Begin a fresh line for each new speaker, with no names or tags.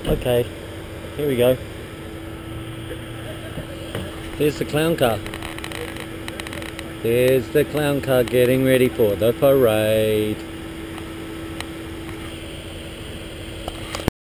Okay, here we go. There's the clown car. There's the clown car getting ready for the parade.